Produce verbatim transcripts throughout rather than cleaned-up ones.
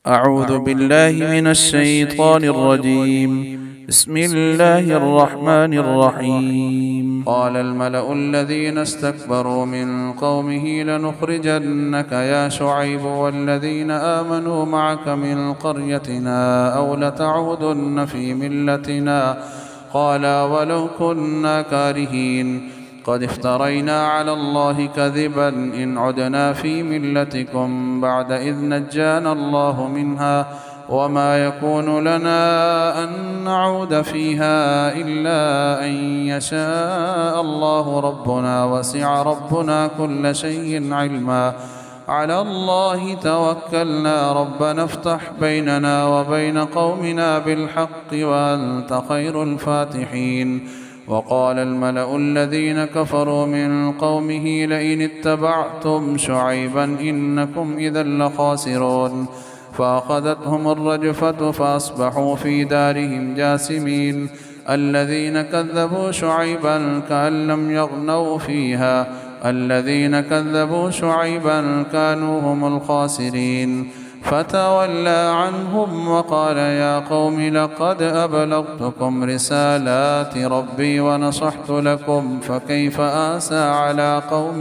أعوذ بالله من الشيطان الرجيم. بسم الله الرحمن الرحيم. قال الملأ الذين استكبروا من قومه لنخرجنك يا شعيب والذين آمنوا معك من قريتنا أو لتعودن في ملتنا. قال ولو كنا كارهين قد افترينا على الله كذبا إن عدنا في ملتكم بعد إذ نجانا الله منها وما يكون لنا أن نعود فيها إلا أن يشاء الله ربنا وسع ربنا كل شيء علما. على الله توكلنا ربنا افتح بيننا وبين قومنا بالحق وأنت خير الفاتحين. وقال الملأ الذين كفروا من قومه لئن اتبعتم شعيبا إنكم إذا لخاسرون. فأخذتهم الرجفة فأصبحوا في دارهم جاثمين. الذين كذبوا شعيبا كأن لم يغنوا فيها الذين كذبوا شعيبا كانوا هم الخاسرين. فتولى عنهم وقال يا قوم لقد أبلغتكم رسالات ربي ونصحت لكم فكيف آسى على قوم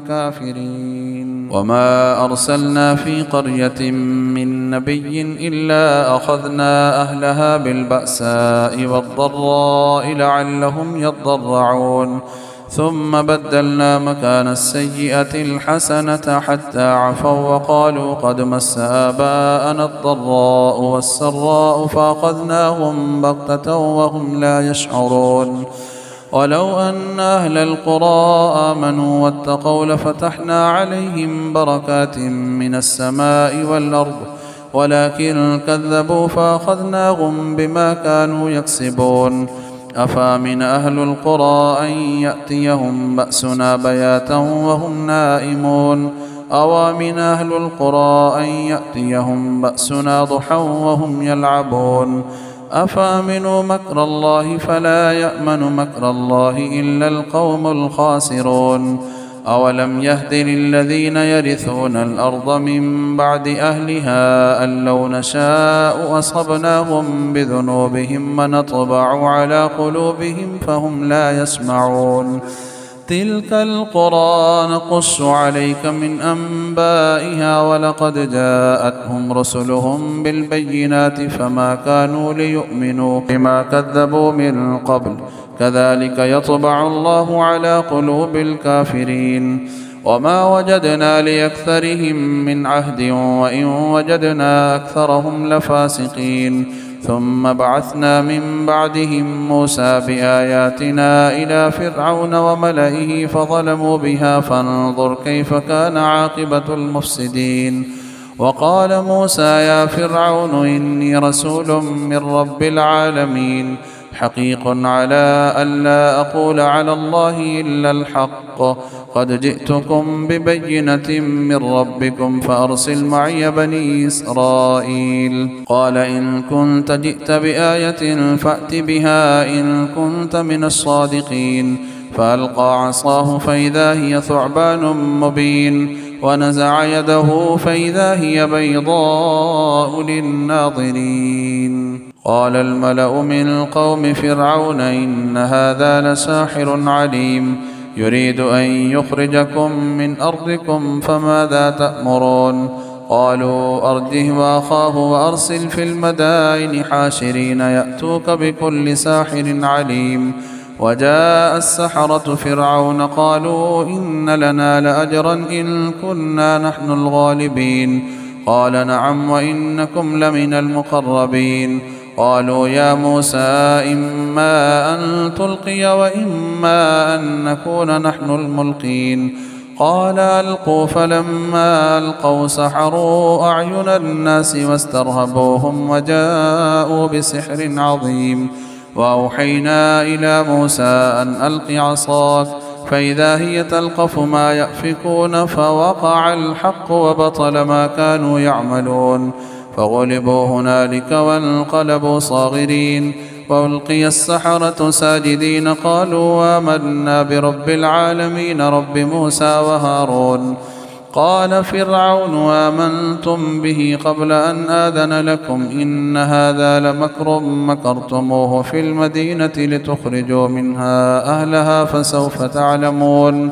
كافرين. وما أرسلنا في قرية من نبي إلا أخذنا أهلها بالبأساء والضراء لعلهم يضرعون. ثم بدلنا مكان السيئة الحسنة حتى عفوا وقالوا قد مس آباءنا الضراء والسراء فأخذناهم بغتة وهم لا يشعرون. ولو أن أهل القرى آمنوا واتقوا لفتحنا عليهم بركات من السماء والأرض ولكن كذبوا فأخذناهم بما كانوا يكسبون. أفامن أهل القرى أن يأتيهم بأسنا بياتا وهم نائمون أوامن أهل القرى أن يأتيهم بأسنا ضحى وهم يلعبون. أفامنوا مكر الله فلا يأمن مكر الله إلا القوم الخاسرون. أولم يهد للذين يرثون الأرض من بعد أهلها أن لو نشاء أصبناهم بذنوبهم ونطبع على قلوبهم فهم لا يسمعون. تلك القرى نقص عليك من أنبائها ولقد جاءتهم رسلهم بالبينات فما كانوا ليؤمنوا بما كذبوا من قبل كذلك يطبع الله على قلوب الكافرين. وما وجدنا لأكثرهم من عهد وإن وجدنا أكثرهم لفاسقين. ثم بعثنا من بعدهم موسى بآياتنا إلى فرعون وملئه فظلموا بها فانظر كيف كان عاقبة المفسدين. وقال موسى يا فرعون إني رسول من رب العالمين حقيق على ألا أقول على الله إلا الحق قد جئتكم ببينة من ربكم فأرسل معي بني إسرائيل. قال إن كنت جئت بآية فأت بها إن كنت من الصادقين. فألقى عصاه فإذا هي ثعبان مبين ونزع يده فإذا هي بيضاء للناظرين. قال الملأ من قوم فرعون إن هذا لساحر عليم يريد أن يخرجكم من أرضكم فماذا تأمرون. قالوا أرجه وأخاه وأرسل في المدائن حاشرين يأتوك بكل ساحر عليم. وجاء السحرة فرعون قالوا إن لنا لأجرا إن كنا نحن الغالبين. قال نعم وإنكم لمن المقربين. قالوا يا موسى إما أن تلقي وإما أن نكون نحن الملقين. قال ألقوا فلما ألقوا سحروا أعين الناس واسترهبوهم وجاءوا بسحر عظيم. وأوحينا إلى موسى أن ألق عصاك فإذا هي تلقف ما يأفكون فوقع الحق وبطل ما كانوا يعملون. فغلبوا هنالك وانقلبوا صاغرين. وألقي السحرة ساجدين قالوا آمنا برب العالمين رب موسى وهارون. قال فرعون آمنتم به قبل أن آذن لكم إن هذا لمكر مكرتموه في المدينة لتخرجوا منها أهلها فسوف تعلمون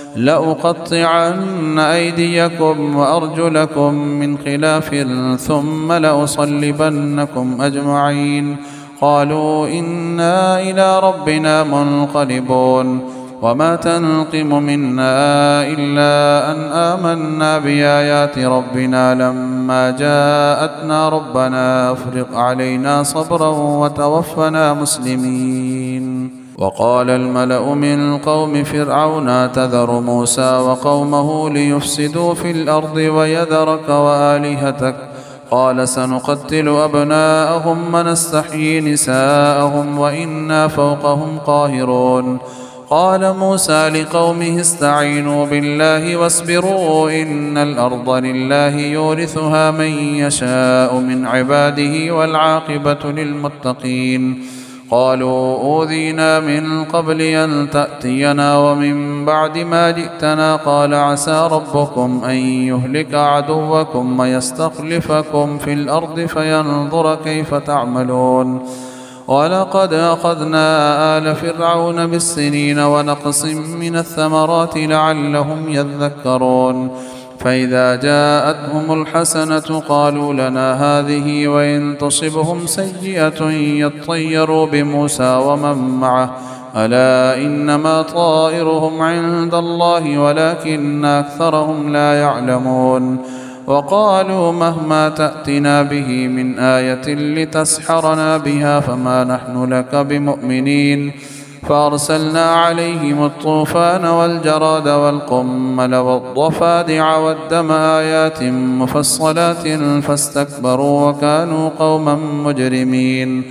لأقطعن أيديكم وأرجلكم من خلاف ثم لأصلبنكم أجمعين قالوا إنا إلى ربنا منقلبون وما تنقم منا إلا أن آمنا بآيات ربنا لما جاءتنا ربنا أفرغ علينا صبرا وتوفنا مسلمين. وقال الملأ من قوم فرعون تذر موسى وقومه ليفسدوا في الأرض ويذرك وآلهتك قال سنقتل أبناءهم ونستحيي نساءهم وإنا فوقهم قاهرون. قال موسى لقومه استعينوا بالله واصبروا إن الأرض لله يورثها من يشاء من عباده والعاقبة للمتقين. قالوا أوذينا من قبل أن تأتينا ومن بعد ما جئتنا قال عسى ربكم أن يهلك عدوكم ويستخلفكم في الأرض فينظر كيف تعملون. ولقد أخذنا آل فرعون بالسنين ونقص من الثمرات لعلهم يذكرون. فإذا جاءتهم الحسنة قالوا لنا هذه وإن تصبهم سيئة يطيروا بموسى ومن معه ألا إنما طائرهم عند الله ولكن أكثرهم لا يعلمون. وقالوا مهما تأتنا به من آية لتسحرنا بها فما نحن لك بمؤمنين. فأرسلنا عليهم الطوفان والجراد والقمل والضفادع والدم آيات مفصلات فاستكبروا وكانوا قوما مجرمين.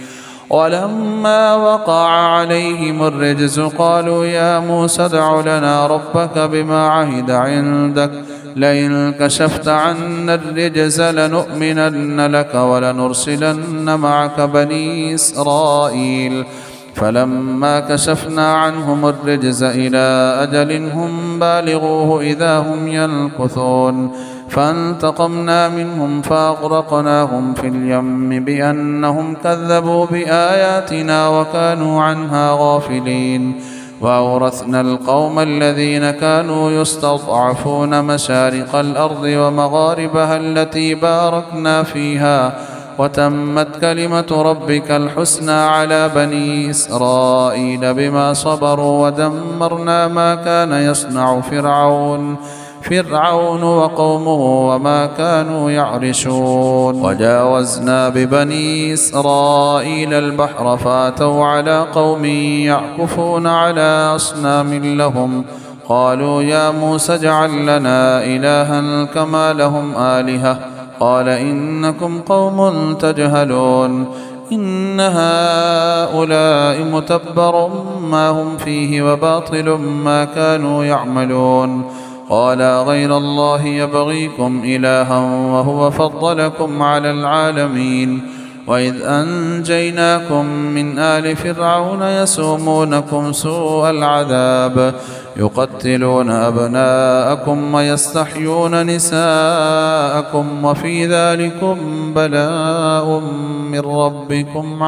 ولما وقع عليهم الرجز قالوا يا موسى ادع لنا ربك بما عهد عندك لئن كشفت عنا الرجز لنؤمنن لك ولنرسلن معك بني إسرائيل. فلما كشفنا عنهم الرجز إلى أجل هم بالغوه إذا هم ينكثون فانتقمنا منهم فأغرقناهم في اليم بأنهم كذبوا بآياتنا وكانوا عنها غافلين. وأورثنا القوم الذين كانوا يستضعفون مشارق الأرض ومغاربها التي باركنا فيها وتمت كلمة ربك الحسنى على بني إسرائيل بما صبروا ودمرنا ما كان يصنع فرعون فرعون وقومه وما كانوا يعرشون. وجاوزنا ببني إسرائيل البحر فاتوا على قوم يعكفون على أصنام لهم قالوا يا موسى اجعل لنا إلها كما لهم آلهة قال إنكم قوم تجهلون إن هؤلاء متبر ما هم فيه وباطل ما كانوا يعملون. قال غير الله يبغيكم إلها وهو فضلكم على العالمين. وإذ أنجيناكم من آل فرعون يسومونكم سوء العذاب يقتلون أبناءكم ويستحيون نساءكم وفي ذلكم بلاء من ربكم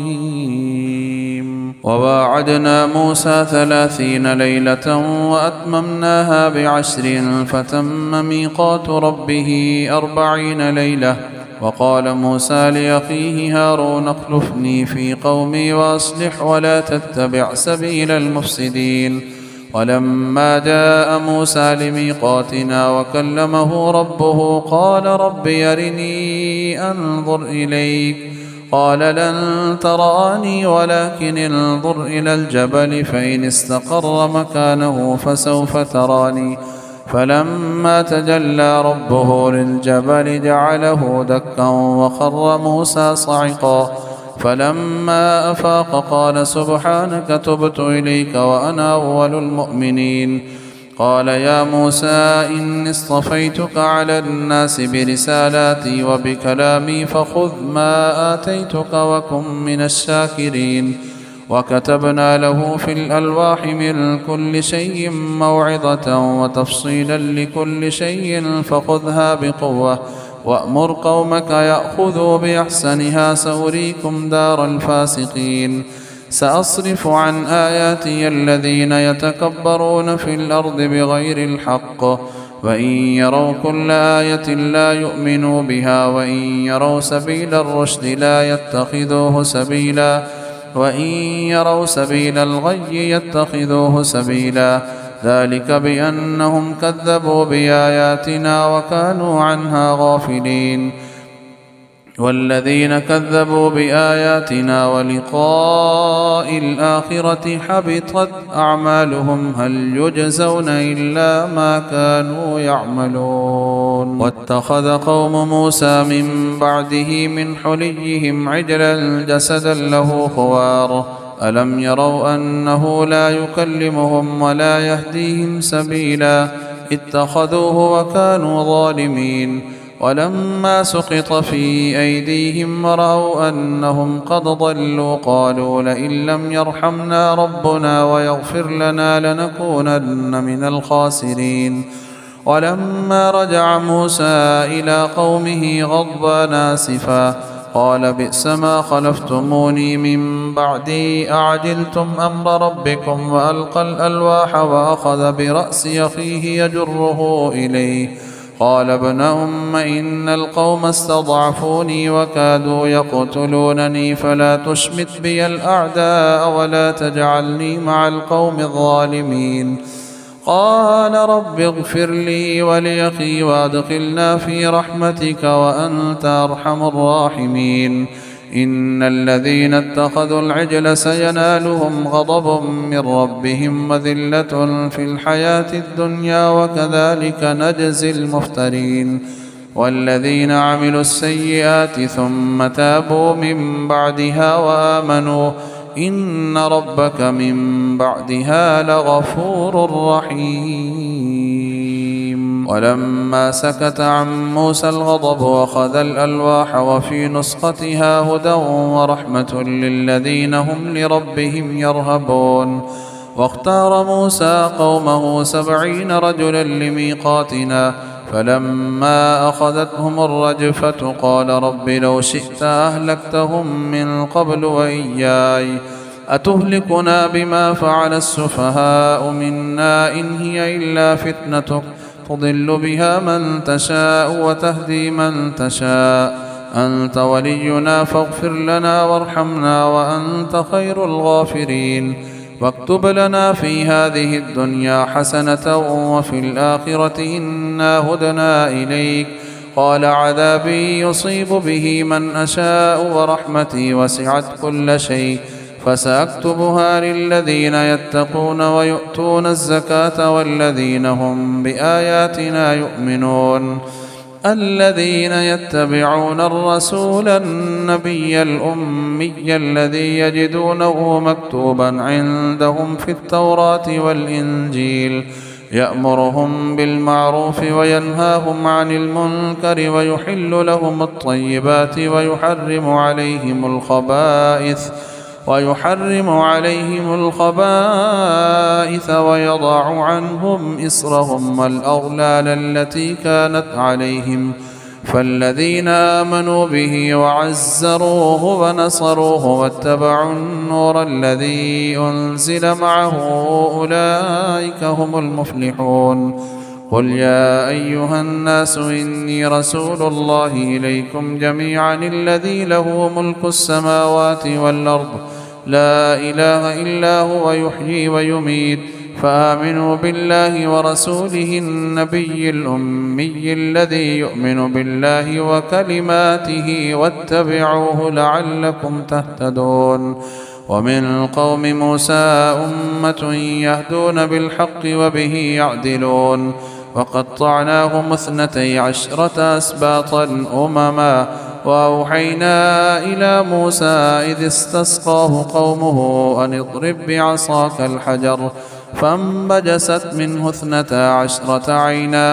عظيم. وواعدنا موسى ثلاثين ليلة وأتممناها بعشر فتم ميقات ربه أربعين ليلة. وقال موسى لأخيه هارون اخلفني في قومي وأصلح ولا تتبع سبيل المفسدين. ولما جاء موسى لميقاتنا وكلمه ربه قال رب أرني أنظر إليك قال لن تراني ولكن انظر إلى الجبل فإن استقر مكانه فسوف تراني. فلما تجلى ربه للجبل جعله دكا وخر موسى صعقا. فلما أفاق قال سبحانك تبت إليك وأنا أول المؤمنين. قال يا موسى إني اصطفيتك على الناس برسالاتي وبكلامي فخذ ما آتيتك وكن من الشاكرين. وكتبنا له في الألواح من كل شيء موعظة وتفصيلا لكل شيء فخذها بقوة وأمر قومك يأخذوا بأحسنها سأريكم دار الفاسقين. سأصرف عن آياتي الذين يتكبرون في الأرض بغير الحق وإن يروا كل آية لا يؤمنوا بها وإن يروا سبيل الرشد لا يتخذوه سبيلا وإن يروا سبيل الغي يتخذوه سبيلا ذلك بأنهم كذبوا بآياتنا وكانوا عنها غافلين. والذين كذبوا بآياتنا ولقاء الآخرة حبطت أعمالهم هل يجزون إلا ما كانوا يعملون. واتخذ قوم موسى من بعده من حليهم عجلا جسدا له خوار ألم يروا أنه لا يكلمهم ولا يهديهم سبيلا اتخذوه وكانوا ظالمين. ولما سقط في أيديهم ورأوا أنهم قد ضلوا قالوا لئن لم يرحمنا ربنا ويغفر لنا لنكونن من الخاسرين. ولما رجع موسى إلى قومه غضبان آسفا قال بئس ما خلفتموني من بعدي أعجلتم أمر ربكم وألقى الألواح وأخذ برأس أخيه يجره إليه قال ابن أم إن القوم استضعفوني وكادوا يقتلونني فلا تشمت بي الأعداء ولا تجعلني مع القوم الظالمين. قال رب اغفر لي ولأخي وادخلنا في رحمتك وأنت أرحم الراحمين. إن الذين اتخذوا العجل سينالهم غضب من ربهم وذلة في الحياة الدنيا وكذلك نجزي المفترين. والذين عملوا السيئات ثم تابوا من بعدها وآمنوا إن ربك من بعدها لغفور رحيم. ولما سكت عن موسى الغضب وأخذ الألواح وفي نسختها هدى ورحمة للذين هم لربهم يرهبون. واختار موسى قومه سبعين رجلا لميقاتنا فلما أخذتهم الرجفة قال رب لو شئت أهلكتهم من قبل وإياي أتهلكنا بما فعل السفهاء منا إن هي إلا فتنتك تضل بها من تشاء وتهدي من تشاء أنت ولينا فاغفر لنا وارحمنا وأنت خير الغافرين. واكتب لنا في هذه الدنيا حسنة وفي الآخرة إنا هدنا إليك قال عذابي يصيب به من أشاء ورحمتي وسعت كل شيء فسأكتبها للذين يتقون ويؤتون الزكاة والذين هم بآياتنا يؤمنون. الذين يتبعون الرسول النبي الأمي الذي يجدونه مكتوبا عندهم في التوراة والإنجيل يأمرهم بالمعروف وينهاهم عن المنكر ويحل لهم الطيبات ويحرم عليهم الخبائث ويحرم عليهم الخبائث ويضع عنهم إصرهم والأغلال التي كانت عليهم. فالذين آمنوا به وعزروه ونصروه واتبعوا النور الذي أنزل معه أولئك هم المفلحون. قل يا أيها الناس إني رسول الله إليكم جميعا الذي له ملك السماوات والأرض لا إله إلا هو يحيي ويميت فآمنوا بالله ورسوله النبي الأمي الذي يؤمن بالله وكلماته واتبعوه لعلكم تهتدون. ومن قوم موسى أمة يهدون بالحق وبه يعدلون وقطعناهم اثنتي عشرة أسباطا أمما وأوحينا إلى موسى إذ استسقاه قومه أن اضرب بعصاك الحجر فانبجست منه اثنتا عشرة عينا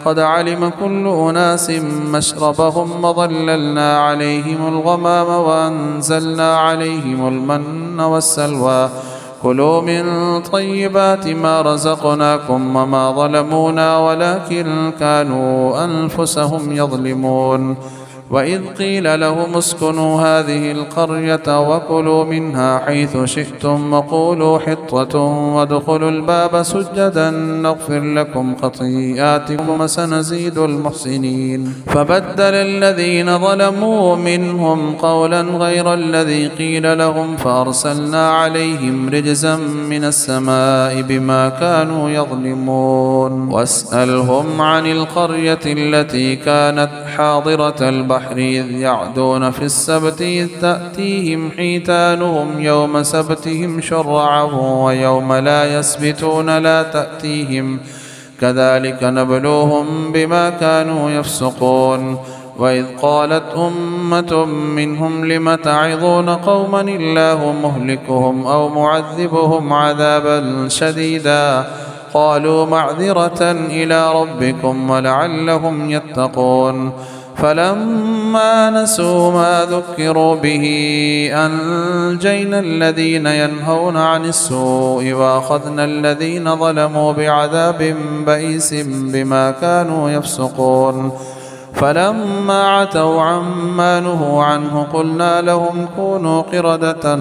قد علم كل أناس مشربهم وظللنا عليهم الغمام وأنزلنا عليهم المن والسلوى كلوا من طيبات ما رزقناكم وما ظلمونا ولكن كانوا أنفسهم يظلمون وإذ قيل لهم اسكنوا هذه القرية وكلوا منها حيث شئتم وقولوا حطة وادخلوا الباب سجدا نغفر لكم خطيئاتكم وسنزيد المحسنين فبدل الذين ظلموا منهم قولا غير الذي قيل لهم فأرسلنا عليهم رجزا من السماء بما كانوا يظلمون واسألهم عن القرية التي كانت حاضرة البحر إذ يعدون في السبت إذ تأتيهم حيتانهم يوم سبتهم شرعا ويوم لا يسبتون لا تأتيهم كذلك نبلوهم بما كانوا يفسقون وإذ قالت أمة منهم لم تعظون قوما الله مهلكهم أو معذبهم عذابا شديدا قالوا معذرة إلى ربكم ولعلهم يتقون فلما نسوا ما ذكروا به أنجينا الذين ينهون عن السوء وأخذنا الذين ظلموا بعذاب بئيس بما كانوا يفسقون فلما عتوا عما نهوا عنه قلنا لهم كونوا قردة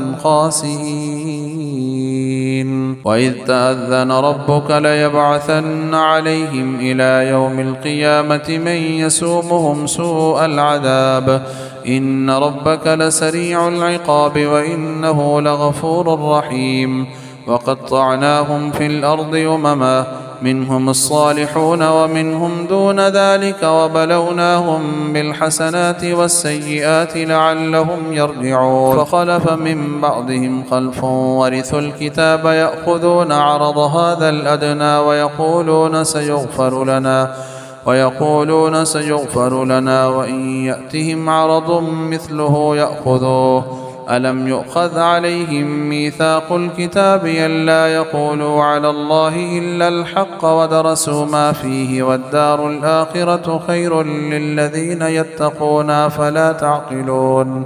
خاسئين وإذ تأذن ربك ليبعثن عليهم إلى يوم القيامة من يسومهم سوء العذاب إن ربك لسريع العقاب وإنه لغفور رحيم وقطعناهم في الأرض أمما منهم الصالحون ومنهم دون ذلك وبلوناهم بالحسنات والسيئات لعلهم يرجعون فخلف من بعدهم خلف ورثوا الكتاب يأخذون عرض هذا الأدنى ويقولون سيغفر لنا ويقولون سيغفر لنا وإن يأتهم عرض مثله يأخذوه ألم يؤخذ عليهم ميثاق الكتاب ألا يقولوا على الله إلا الحق ودرسوا ما فيه والدار الآخرة خير للذين يتقون فلا تعقلون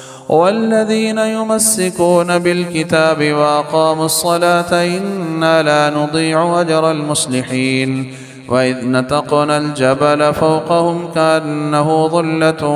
والذين يمسكون بالكتاب وأقاموا الصلاة إنا لا نضيع أجر المصلحين وإذ نتقنا الجبل فوقهم كأنه ظلة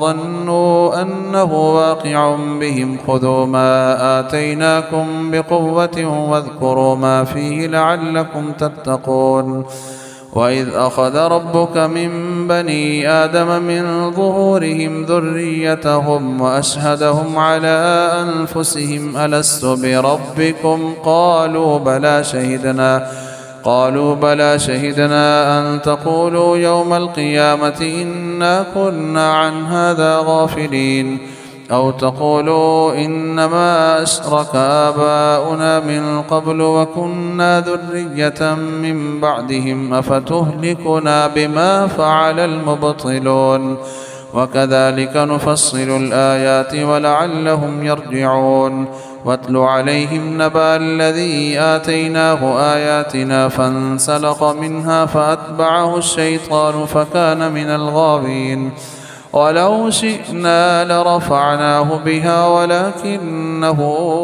وظنوا أنه واقع بهم خذوا ما آتيناكم بقوة واذكروا ما فيه لعلكم تتقون وإذ أخذ ربك من بني آدم من ظهورهم ذريتهم وأشهدهم على أنفسهم ألست بربكم قالوا بلى شهدنا قالوا بلى شهدنا أن تقولوا يوم القيامة إنا كنا عن هذا غافلين أو تقولوا إنما أشرك آباؤنا من قبل وكنا ذرية من بعدهم أفتهلكنا بما فعل المبطلون وكذلك نفصل الآيات ولعلهم يرجعون واتل عليهم نبأ الذي آتيناه آياتنا فانسلخ منها فأتبعه الشيطان فكان من الغاوين ولو شئنا لرفعناه بها ولكنه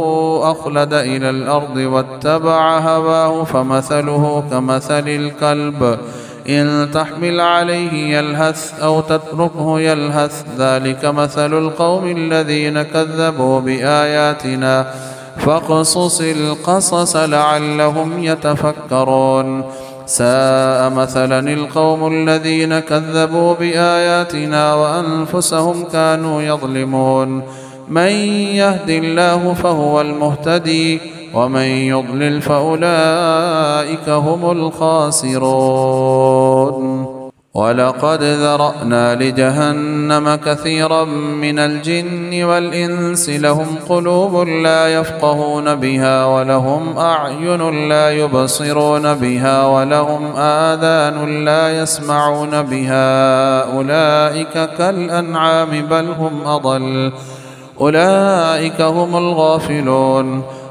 أخلد إلى الأرض واتبع هواه فمثله كمثل الكلب إن تحمل عليه يلهث أو تتركه يلهث ذلك مثل القوم الذين كذبوا بآياتنا فاقصص القصص لعلهم يتفكرون ساء مثلا القوم الذين كذبوا بآياتنا وأنفسهم كانوا يظلمون من يهد الله فهو المهتدي ومن يضلل فأولئك هم الخاسرون ولقد ذرأنا لجهنم كثيرا من الجن والإنس لهم قلوب لا يفقهون بها ولهم أعين لا يبصرون بها ولهم آذان لا يسمعون بها أولئك كالأنعام بل هم أضل أولئك هم الغافلون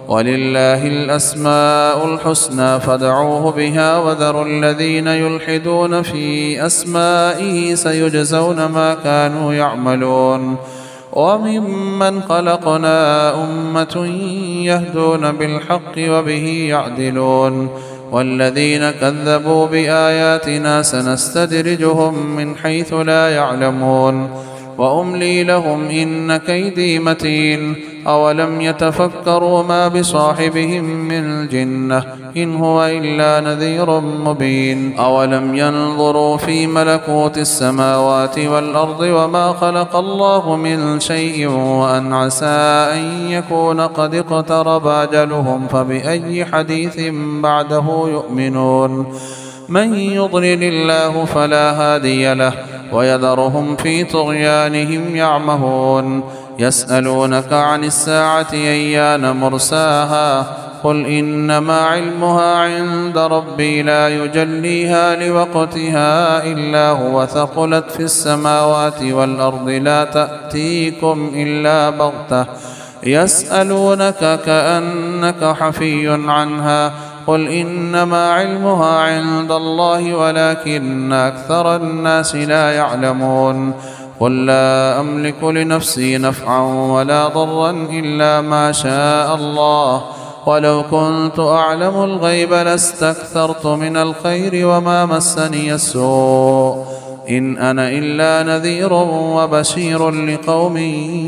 ولله الأسماء الحسنى فادعوه بها وذروا الذين يلحدون في أسمائه سيجزون ما كانوا يعملون وممن خلقنا أمة يهدون بالحق وبه يعدلون والذين كذبوا بآياتنا سنستدرجهم من حيث لا يعلمون وأملي لهم إن كيدي متين أولم يتفكروا ما بصاحبهم من جنة إن هو إلا نذير مبين أولم ينظروا في ملكوت السماوات والأرض وما خلق الله من شيء وأن عسى أن يكون قد اقترب أجلهم فبأي حديث بعده يؤمنون من يضلل الله فلا هادي له ويذرهم في طغيانهم يعمهون يسألونك عن الساعة أيان مرساها قل إنما علمها عند ربي لا يجليها لوقتها إلا هو ثقلت في السماوات والأرض لا تأتيكم إلا بغتة يسألونك كأنك حفي عنها قل إنما علمها عند الله ولكن أكثر الناس لا يعلمون قل لا أملك لنفسي نفعا ولا ضرا إلا ما شاء الله ولو كنت أعلم الغيب لاستكثرت من الخير وما مسني السوء إن أنا إلا نذير وبشير لقوم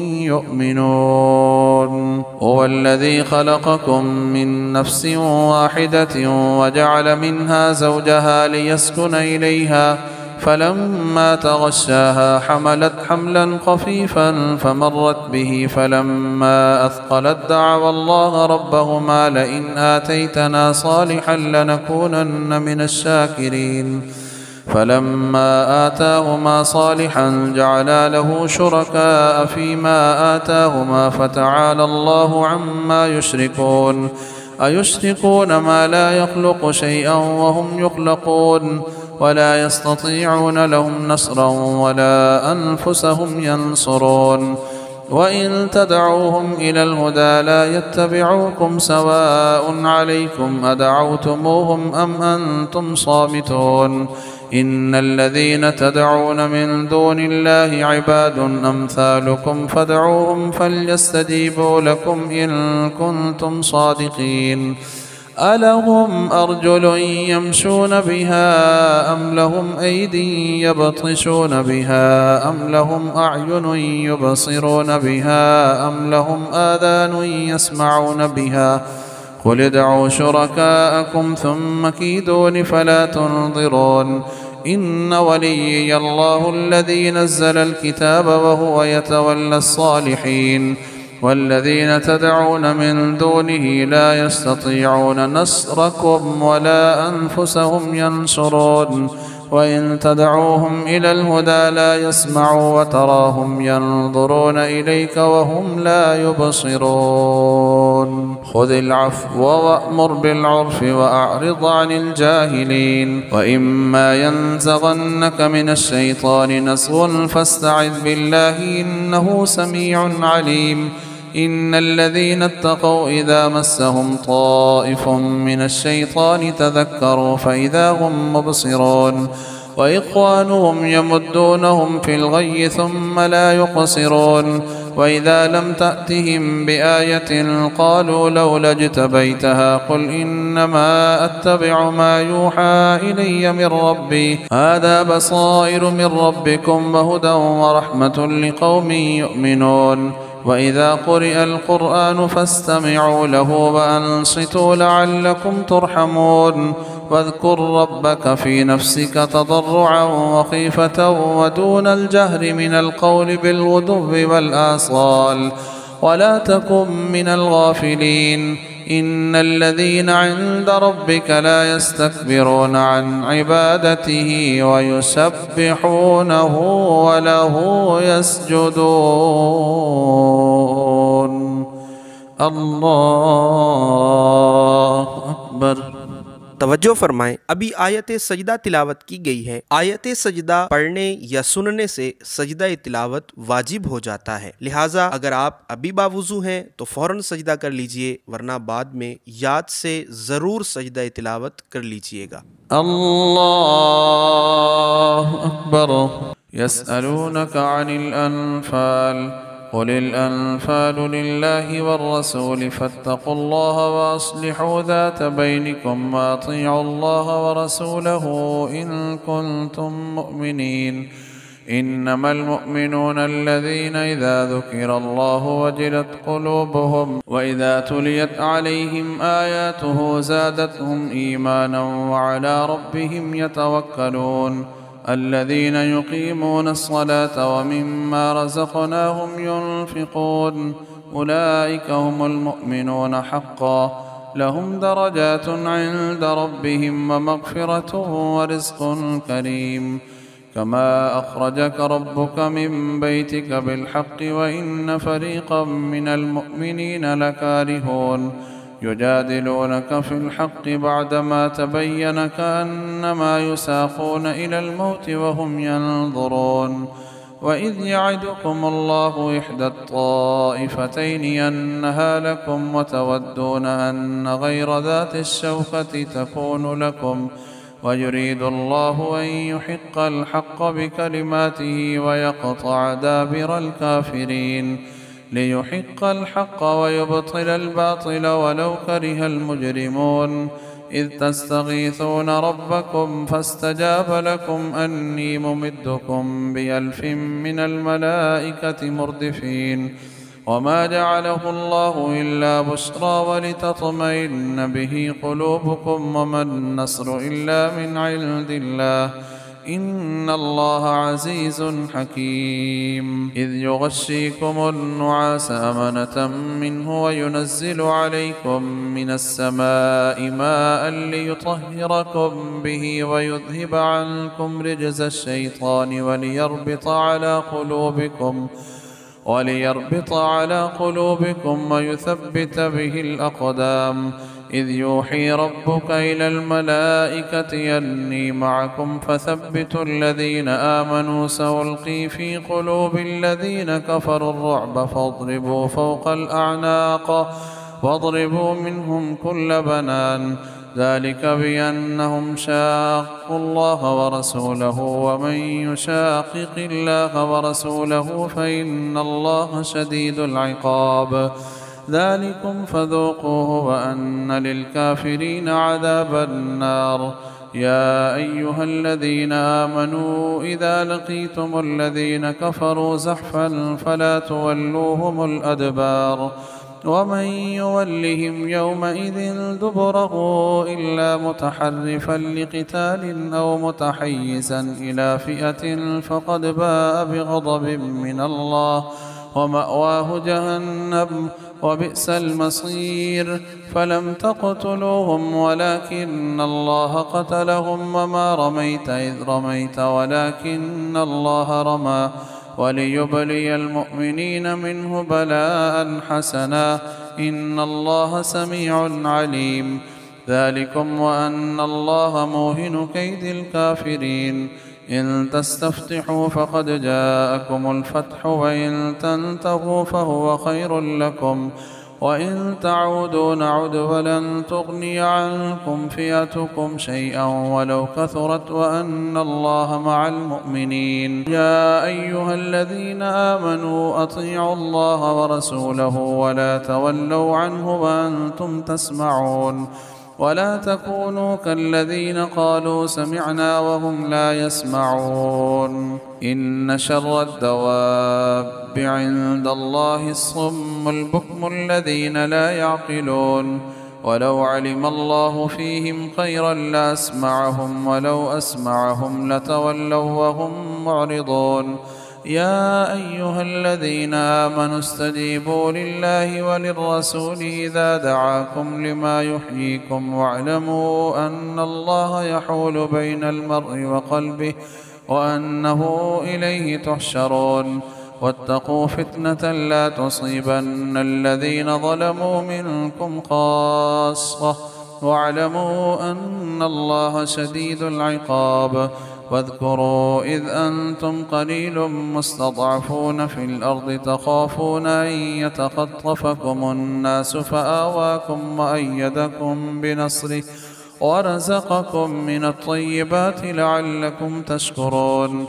يؤمنون هو الذي خلقكم من نفس واحدة وجعل منها زوجها ليسكن إليها فلما تغشاها حملت حملا خفيفا فمرت به فلما أثقلت دعوا الله ربهما لئن آتيتنا صالحا لنكونن من الشاكرين فلما آتاهما صالحا جعلا له شركاء فيما آتاهما فتعالى الله عما يشركون أيشركون ما لا يخلق شيئا وهم يخلقون ولا يستطيعون لهم نصرا ولا أنفسهم ينصرون وإن تدعوهم إلى الهدى لا يتبعوكم سواء عليكم أدعوتموهم أم أنتم صامتون إن الذين تدعون من دون الله عباد أمثالكم فادعوهم فليستجيبوا لكم إن كنتم صادقين ألهم أرجل يمشون بها أم لهم أيدي يبطشون بها أم لهم أعين يبصرون بها أم لهم آذان يسمعون بها قل ادعوا شركاءكم ثم كيدون فلا تنظرون إن وليي الله الذي نزل الكتاب وهو يتولى الصالحين والذين تدعون من دونه لا يستطيعون نصركم ولا أنفسهم ينصرون وإن تدعوهم إلى الهدى لا يسمعوا وتراهم ينظرون إليك وهم لا يبصرون خذ العفو وأمر بالعرف وأعرض عن الجاهلين وإما ينزغنك من الشيطان نزغ فاستعذ بالله إنه سميع عليم إن الذين اتقوا إذا مسهم طائف من الشيطان تذكروا فإذا هم مبصرون وإخوانهم يمدونهم في الغي ثم لا يقصرون وإذا لم تأتهم بآية قالوا لولا اجتبيتها قل إنما أتبع ما يوحى إلي من ربي هذا بصائر من ربكم وهدى ورحمة لقوم يؤمنون وإذا قرئ القرآن فاستمعوا له وأنصتوا لعلكم ترحمون واذكر ربك في نفسك تضرعا وخيفة ودون الجهر من القول بالغدو والآصال ولا تكن من الغافلين إن الذين عند ربك لا يستكبرون عن عبادته ويسبحونه وله يسجدون الله أكبر तवज्जो फरमाएं, अभी आयत सजदा तिलावत की गई है। आयत सजदा पढ़ने या सुनने से सजदा तिलावत वाजिब हो जाता है। लिहाजा अगर आप अभी बावुज़ू हैं तो फौरन सजदा कर लीजिए, वरना बाद में याद से ज़रूर सजदा तिलावत कर लीजिएगा। अल्लाहु अकबर। यसअलूनका अनिल अनफाल क़ुल अल अनफालु लिल्लाहि वर्रसूल फत्तक़ुल्लाह वअस्लिहू ज़ात बैनिकुम वअतीअू अल्लाह वरसूलहू इन कुंतुम मुअमिनीन। इन्नमल मुअमिनूना अल्लज़ीना इज़ा ज़ुकिरल्लाहु वजिलत क़ुलूबुहुम व इज़ा तुलियत अलैहिम आयातुहु ज़ादतहुम ईमाना व अला रब्बिहिम यतवक्कलून। अल्लज़ीना युक़ीमूना अस्सलात व मिम्मा रज़क़नाहुम युनफ़िक़ून। उलाइका हुमुल मुअमिनूना हक़्क़न लहुम दरजातुन इंद रब्बिहिम व मग़फ़िरतुन व रिज़्क़ुन करीम। कमा अख़रजक रब्बुक मिन बैतिक बिलहक़्क़ि व इन्न फ़रीक़न मिनल मुअमिनीना लकारिहून। युजादिलूनक फ़िल हक़्क़ि बअदमा तबय्यन कअन्नमा युसाक़ून इलल मौति व हुम यंज़ुरून। व इज़ यअदुकुमुल्लाहु इहदा त्ताइफ़तैनि अन्नहा लकुम व तवद्दून अन्न ग़ैर ज़ाति श्शौकति तकूनु लकुम व युरीदुल्लाहु अन युहिक़्क़ल हक़्क़ बिकलिमातिहि व यक़तअ दाबिरल काफ़िरीन। लियुहिक़्क़ल हक़्क़ व युब्तिलल बातिल वलौ करिहल मुजरिमून। इज़ तस्तगीथून रब्बकुम फस्तजाब लकुम अन्नी मुमिद्दुकुम बिअल्फिन मिनल मलाइकति मुर्दिफ़ीन। वमा जअलहु अल्लाहु इल्ला बुश्रा वलितत्मइन्न बिही क़ुलूबुकुम वमन नस्रु इल्ला मिन इंदिल्लाह इन्नल्लाह अज़ीज़ुन हकीम। इज़ युग़श्शिकुमुन्नुआस अमनतम मिन्हु व युनज़्ज़िलु अलैकुम मिनस्समाइ माअन लियुत्तहिरकुम बिही व युज़हिब अन्कुम रिज्ज़श्शैतानि वलियर्बित अला क़ुलूबिकुम वलियर्बित अला क़ुलूबिकुम व युथब्बित बिहिल अक़दाम। इज़ यूही रब्बुक इलल मलाइकति अन्नी मअकुम फथब्बितु अल्लज़ीना आमनू सअल्क़ी फ़ी क़ुलूबिल्लज़ीना कफ़रु अर्रुअब फ़ाضरिबू फ़ौक़ल अअनाक़ वाضरिबू मिन्हुम कुल्ल बनान। ذلك بأنهم شاقوا الله ورسوله ومن يشاقق الله ورسوله فإن الله شديد العقاب. ذلكم فذوقوه وأن للكافرين عذاب النار. يا أيها الذين آمنوا إذا لقيتم الذين كفروا زحفا فلا تولوهم الأدبار. ومن يولهم يومئذ دبره إلا متحرفا لقتال أو متحيزا إلى فئة فقد باء بغضب من الله ومأواه جهنم وبئس المصير. فلم تقتلوهم ولكن الله قتلهم وما رميت إذ رميت ولكن الله رمى وليبلي المؤمنين منه بلاء حسنا إن الله سميع عليم. ذلكم وأن الله موهن كيد الكافرين. إن تستفتحوا فقد جاءكم الفتح وإن تنتهوا فهو خير لكم وإن تعودوا نعد ولن تغني عنكم فئتكم شيئا ولو كثرت وأن الله مع المؤمنين. يا أيها الذين آمنوا أطيعوا الله ورسوله ولا تولوا عنه وأنتم تسمعون. ولا تكونوا كالذين قالوا سمعنا وهم لا يسمعون. إن شر الدواب عند الله الصم البكم الذين لا يعقلون. ولو علم الله فيهم خيرا لأسمعهم ولو أسمعهم لتولوا وهم معرضون. يا أيها الذين آمنوا استجيبوا لله وللرسول إذا دعاكم لما يحييكم واعلموا أن الله يحول بين المرء وقلبه وأنه إليه تحشرون. واتقوا فتنة لا تصيبن الذين ظلموا منكم خاصة واعلموا أن الله شديد العقاب. واذكروا إذ أنتم قليل مستضعفون في الأرض تخافون أن يتخطفكم الناس فآواكم وأيدكم بنصره ورزقكم من الطيبات لعلكم تشكرون.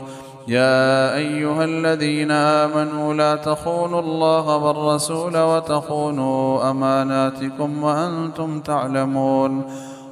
يا أيها الذين آمنوا لا تخونوا الله والرسول وتخونوا أماناتكم وأنتم تعلمون.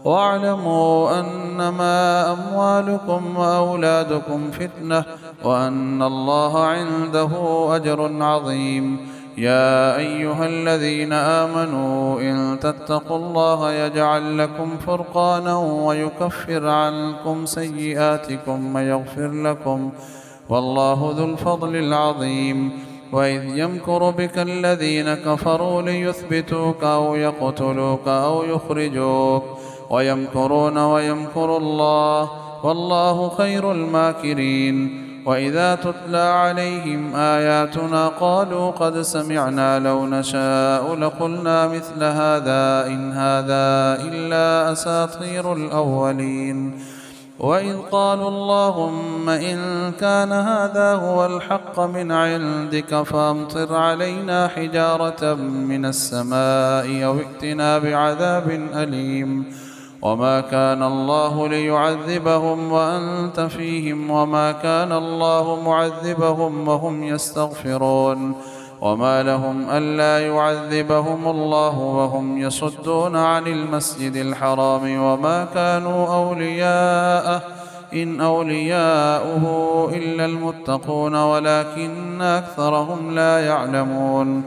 واعلموا أنما أموالكم وأولادكم فتنة وأن الله عنده أجر عظيم. يا أيها الذين آمنوا إن تتقوا الله يجعل لكم فرقانا ويكفر عنكم سيئاتكم ويغفر لكم والله ذو الفضل العظيم. وإذ يمكر بك الذين كفروا ليثبتوك أو يقتلوك أو يخرجوك ويمكرون ويمكر الله والله خير الماكرين. وإذا تتلى عليهم آياتنا قالوا قد سمعنا لو نشاء لقلنا مثل هذا إن هذا إلا أساطير الأولين. وإذ قالوا اللهم إن كان هذا هو الحق من عندك فأمطر علينا حجارة من السماء أو ائتنا بعذاب أليم. وما كان الله ليعذبهم وأنت فيهم وما كان الله معذبهم وهم يستغفرون. وما لهم ألا يعذبهم الله وهم يصدون عن المسجد الحرام وما كانوا أولياءه إن أولياؤه إلا المتقون ولكن أكثرهم لا يعلمون.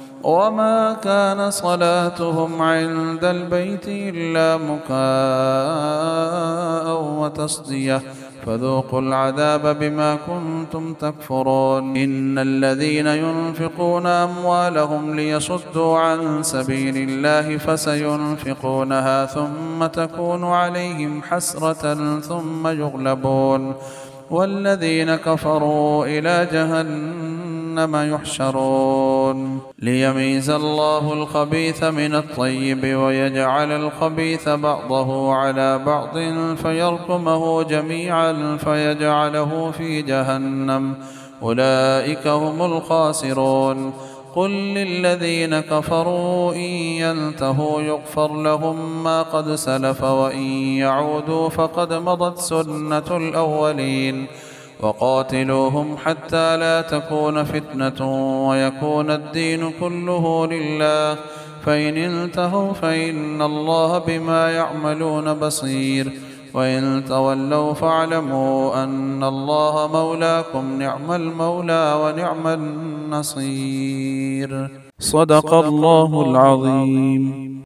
وما كان صلاتهم عند البيت إلا مكاء وتصدية فذوقوا العذاب بما كنتم تكفرون. إن الذين ينفقون أموالهم ليصدوا عن سبيل الله فسينفقونها ثم تكون عليهم حسرة ثم يغلبون والذين كفروا إلى جهنم يحشرون. ليميز الله الخبيث من الطيب ويجعل الخبيث بعضه على بعض فيركمه جميعا فيجعله في جهنم أولئك هم الخاسرون. قل للذين كفروا إن ينتهوا يغفر لهم ما قد سلف وإن يعودوا فقد مضت سنة الأولين. وقاتلوهم حتى لا تكون فتنة ويكون الدين كله لله فإن انتهوا فإن الله بما يعملون بصير وإن تولوا فاعلموا أن الله مولاكم نعم المولى ونعم النصير. صدق الله العظيم.